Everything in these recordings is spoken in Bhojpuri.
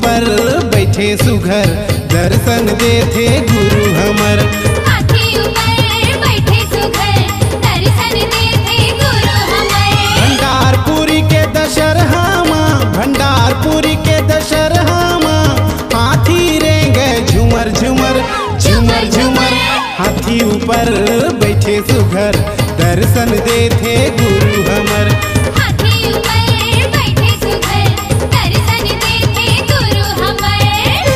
ऊपर बैठे सुघर दर्शन देथे गुरु हमर। हाथी ऊपर बैठे सुघर दर्शन देथे गुरु हमर। भंडारपुरी के दशहरा माँ, भंडारपुरी के दशहरा माँ, हाथी रेंगे झूमर झूमर झूमर झूमर। हाथी ऊपर बैठे सुघर दर्शन देथे गुरु हमर। हाथी ऊपर बैठे सुघर दर्शन देथे गुरु हमर।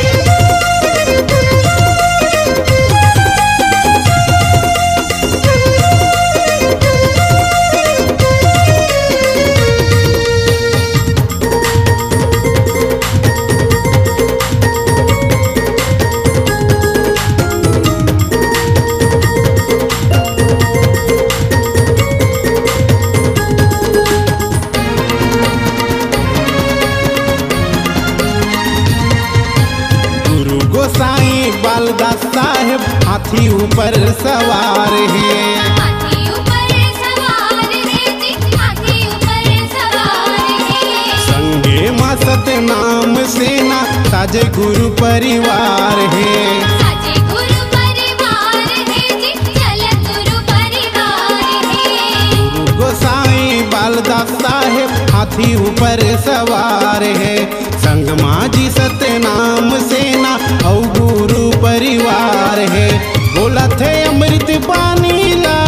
गोसाई बालदास साहेब हाथी ऊपर सवार है। हाथी ऊपर सवार है जी, हाथी ऊपर सवार है। संगे माँ सतनाम सेना साजे गुरु परिवार है। साजे गुरु परिवार है जी, चलत गुरु परिवार है। गुरु गोसाई बालदास साहेब हाथी ऊपर सवार है। संग माँ जी सतनाम सेना और गुरु परिवार है। बोला थे अमृत पानी ला,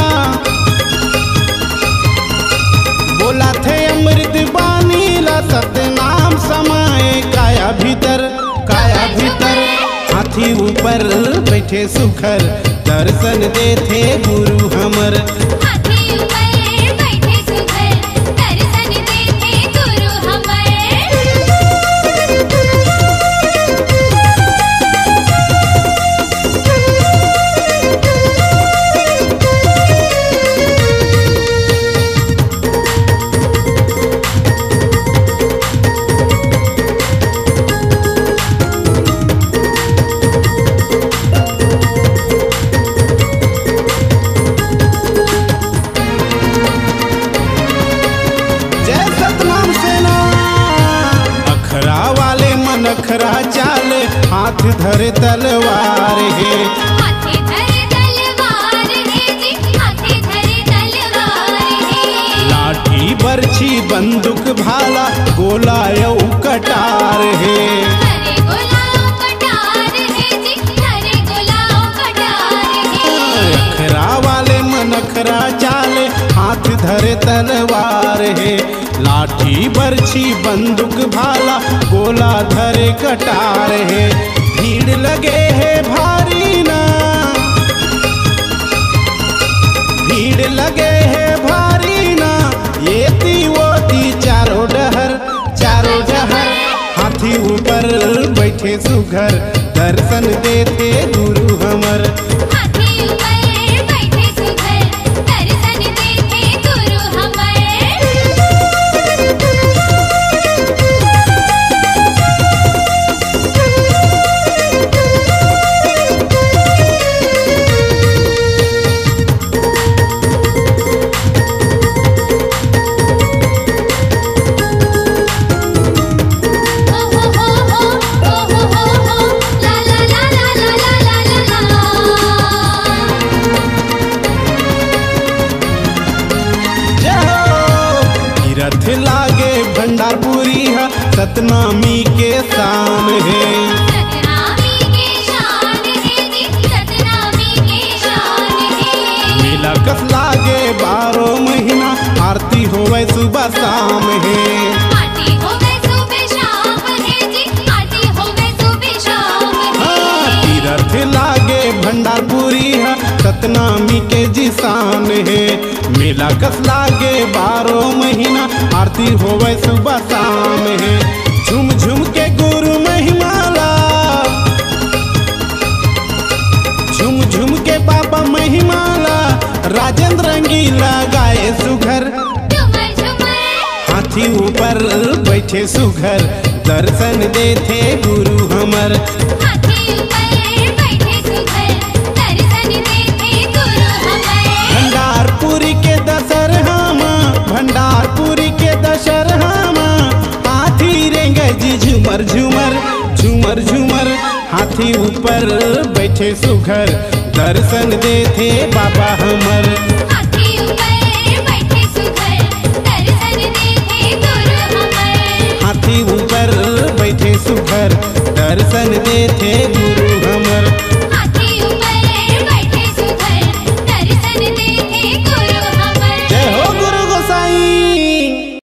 बोला थे अमृत पानी ला, सतनाम समाए काया भीतर काया भीतर। हाथी ऊपर बैठे सुखर दर्शन देथे गुरु हमर। हाथी ऊपर बैठे सुघर दर्शन देथे गुरु हमर। नखरा चाल हाथ धरे तलवार है। हाथी धरे तलवार है जी, हाथी धरे तलवार है। लाठी बरछी बंदूक भाला गोला यौ कटार है। धरे गोला कटार है जी, धरे गोला कटार है। अखरा वाले मनखरा चाल हाथ धरे तलवार है। लाठी बरछी बंदूक भाला गोला धरे कटार है। भीड़ लगे है भारी ना, भीड़ लगे है भारी ना, ये ती वो ती चारों डहर चारों डहर। हाथी ऊपर बैठे सुघर दर्शन देते गुरु हमर। हाथी ऊपर बैठे सुघर दर्शन देथे गुरु हमर। रथ लागे भंडारपुरी है सतनामी के शान है। सतनामी के शान है जी, सतनामी के शान है। मेला कस लागे 12 महीना आरती होवे सुबह शाम है। आरती होवे सुबह शाम है जी, आरती होवे सुबह शाम है। तीरथ लागे भंडारपुरी है सतनामी के जिसान है। मेला कस लागे 12 महीना आरती होवे सुबह शाम है। झुम झुम के गुरु महिमाला, झुम झुम के बाबा महिमाला, राजेंद्र रंगीला गाए सुघर झूमर झूमर। हाथी ऊपर बैठे सुघर दर्शन देथे गुरु हमर। हाथी ऊपर बैठे सुघर दर्शन देथे गुरु हमर। भंडारपुरी के दशहरा माँ, भंडारपुरी के दशहरा माँ, हाथी रेंगे जी झूमर झूमर हाथी ऊपर बैठे सुघर दर्शन देथे बाबा हमर। हाथी ऊपर बैठे सुघर दर्शन देथे गुरु हमर। हाथी ऊपर बैठे सुघर दर्शन देथे